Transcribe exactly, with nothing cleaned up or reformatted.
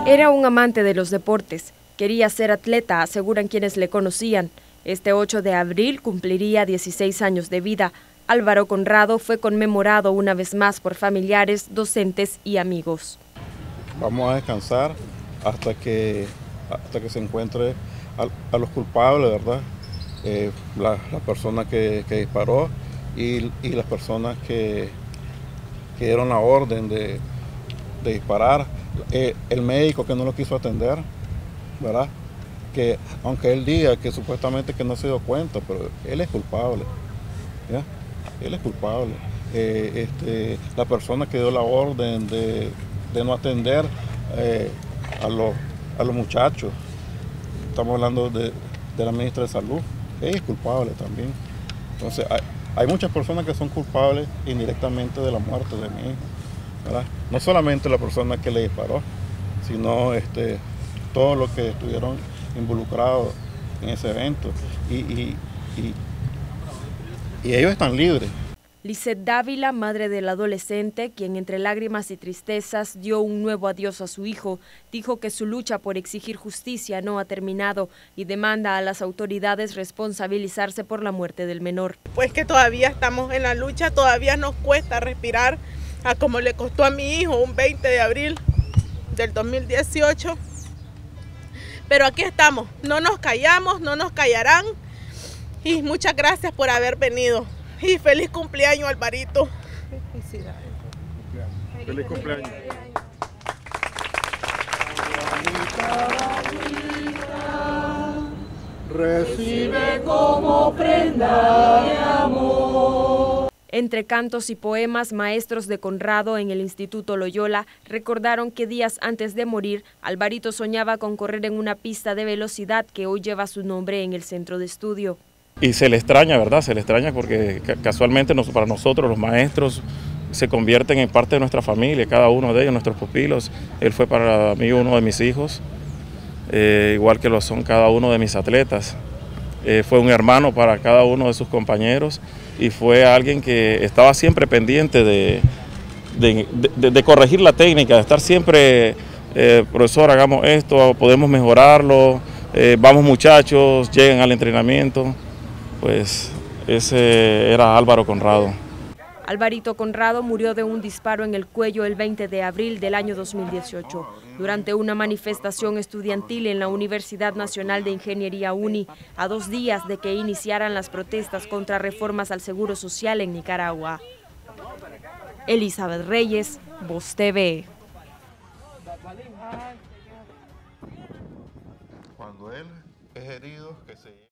Era un amante de los deportes. Quería ser atleta, aseguran quienes le conocían. Este ocho de abril cumpliría dieciséis años de vida. Álvaro Conrado fue conmemorado una vez más por familiares, docentes y amigos. Vamos a descansar hasta que, hasta que se encuentre a, a los culpables, ¿verdad? Eh, la, la persona que, que disparó y, y las personas que, que dieron la orden de, de disparar. Eh, el médico que no lo quiso atender, ¿verdad? Que aunque él diga que supuestamente que no se dio cuenta, pero él es culpable, ¿ya? Él es culpable. Eh, este, la persona que dio la orden de, de no atender eh, a, los, a los muchachos, estamos hablando de, de la ministra de Salud, ella es culpable también. Entonces hay, hay muchas personas que son culpables indirectamente de la muerte de mi hijo, ¿verdad? No solamente la persona que le disparó, sino este, todos los que estuvieron involucrados en ese evento y, y, y, y ellos están libres. Lisette Dávila, madre del adolescente, quien entre lágrimas y tristezas dio un nuevo adiós a su hijo, dijo que su lucha por exigir justicia no ha terminado y demanda a las autoridades responsabilizarse por la muerte del menor. Pues que todavía estamos en la lucha, todavía nos cuesta respirar, a como le costó a mi hijo un veinte de abril del dos mil dieciocho. Pero aquí estamos, no nos callamos, no nos callarán y muchas gracias por haber venido. Y feliz cumpleaños, Alvarito. Felicidades. Feliz cumpleaños. Recibe como prenda de amor. Entre cantos y poemas, maestros de Conrado en el Instituto Loyola recordaron que días antes de morir, Alvarito soñaba con correr en una pista de velocidad que hoy lleva su nombre en el centro de estudio. Y se le extraña, ¿verdad? Se le extraña porque casualmente para nosotros los maestros se convierten en parte de nuestra familia, cada uno de ellos, nuestros pupilos. Él fue para mí uno de mis hijos, eh, igual que lo son cada uno de mis atletas. Eh, fue un hermano para cada uno de sus compañeros y fue alguien que estaba siempre pendiente de, de, de, de corregir la técnica, de estar siempre, eh, profesor, hagamos esto, podemos mejorarlo, eh, vamos muchachos, lleguen al entrenamiento. Pues ese era Álvaro Conrado. Alvarito Conrado murió de un disparo en el cuello el veinte de abril del año dos mil dieciocho, durante una manifestación estudiantil en la Universidad Nacional de Ingeniería UNI, a dos días de que iniciaran las protestas contra reformas al Seguro Social en Nicaragua. Elizabeth Reyes, Voz T V. Cuando él es herido, que se